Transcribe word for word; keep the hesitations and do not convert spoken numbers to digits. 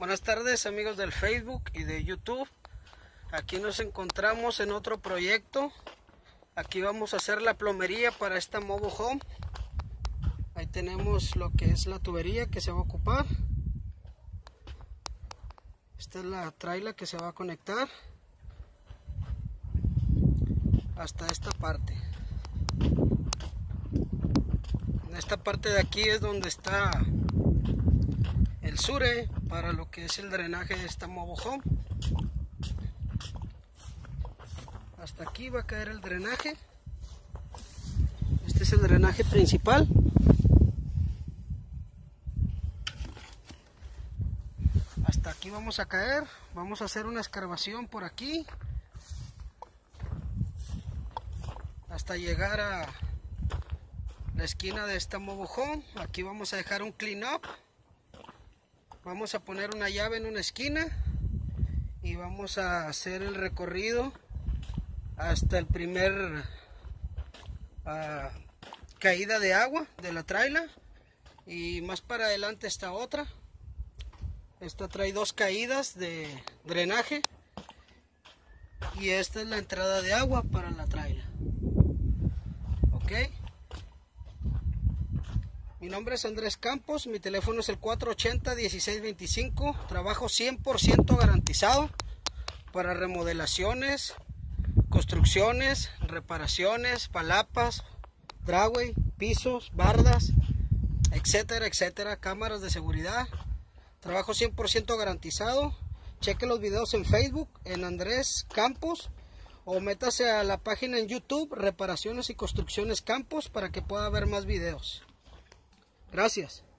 Buenas tardes, amigos del Facebook y de YouTube. Aquí nos encontramos en otro proyecto. Aquí vamos a hacer la plomería para esta mobile home. Ahí tenemos lo que es la tubería que se va a ocupar. Esta es la traila que se va a conectar hasta esta parte. En esta parte de aquí es donde está el sure para lo que es el drenaje de esta mobile home. Hasta aquí va a caer el drenaje. Este es el drenaje principal. Hasta aquí vamos a caer. Vamos a hacer una excavación por aquí hasta llegar a la esquina de esta mobile home. Aquí vamos a dejar un clean up. Vamos a poner una llave en una esquina y vamos a hacer el recorrido hasta el primer uh, caída de agua de la traila, y más para adelante está otra. Esta trae dos caídas de drenaje y esta es la entrada de agua para la traila. Ok. Mi nombre es Andrés Campos, mi teléfono es el cuatro ochenta, dieciséis veinticinco. Trabajo cien por ciento garantizado para remodelaciones, construcciones, reparaciones, palapas, driveway, pisos, bardas, etcétera, etcétera, cámaras de seguridad. Trabajo cien por ciento garantizado. Cheque los videos en Facebook, en Andrés Campos, o métase a la página en YouTube, Reparaciones y Construcciones Campos, para que pueda ver más videos. Gracias.